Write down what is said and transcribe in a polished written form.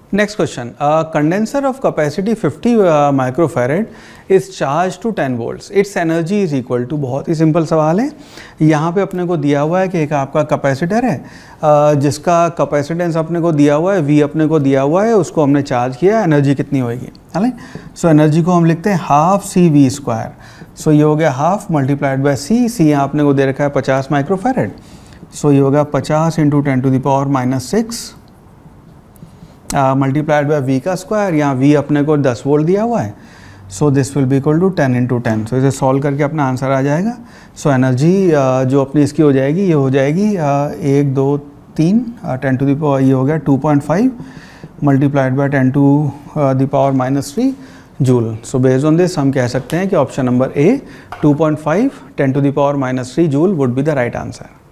Next question, condenser of capacity 50 microfarad is charge to 10 volts, it's energy is equal to, बहुत ही simple सवाल है। यहाँ पे अपने को दिया हुआ है कि एक आपका कैपेसिटर है जिसका कैपेसिटेंस अपने को दिया हुआ है, V अपने को दिया हुआ है, उसको हमने चार्ज किया, एनर्जी कितनी होगी, है ना। सो एनर्जी को हम लिखते हैं हाफ CV²। सो ये हो गया हाफ मल्टीप्लाइड बाय C यहाँ अपने को दे रखा है 50 माइक्रोफैरेड। सो ये होगा 50 × 10⁻⁶ मल्टीप्लाइड बाय V का स्क्वायर, यहाँ V अपने को 10 वोल्ट दिया हुआ है। So this will be equal to 10 × 10। So इसे सॉल्व करके अपना आंसर आ जाएगा। सो एनर्जी जो अपनी इसकी हो जाएगी, ये हो जाएगी 1 2 3 10⁻, ये हो गया 2.5 multiplied by 10⁻³ joule. So based on this हम कह सकते हैं कि option number A 2.5 10⁻³ joule would be the right answer.